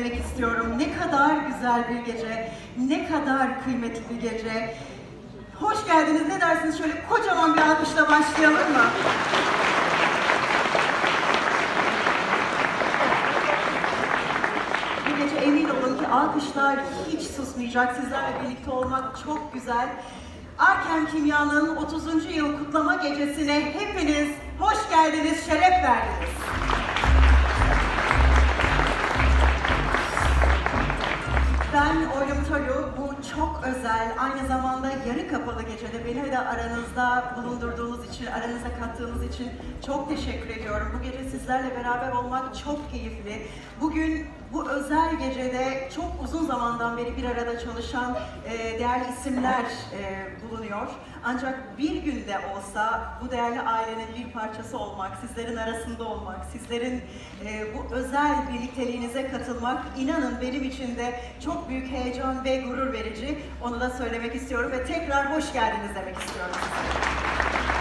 demek istiyorum. Ne kadar güzel bir gece, ne kadar kıymetli bir gece. Hoş geldiniz, ne dersiniz? Şöyle kocaman bir alkışla başlayalım mı? Bu gece emin olun ki alkışlar hiç susmayacak. Sizlerle birlikte olmak çok güzel. Arkem Kimya'nın 30. yıl kutlama gecesine hepiniz hoş geldiniz, şeref verdiniz. Ben Oylum Tolu, bu çok özel, aynı zamanda yarı kapalı gecede beni de aranızda bulundurduğunuz için, aranıza kattığınız için çok teşekkür ediyorum. Bu gece sizlerle beraber olmak çok keyifli. Bugün bu özel gecede çok uzun zamandan beri bir arada çalışan değerli isimler bulunuyor. Ancak bir günde olsa bu değerli ailenin bir parçası olmak, sizlerin arasında olmak, sizlerin bu özel birlikteliğinize katılmak, inanın benim için de çok büyük heyecan ve gurur verici. Onu da söylemek istiyorum ve tekrar hoş geldiniz demek istiyorum size.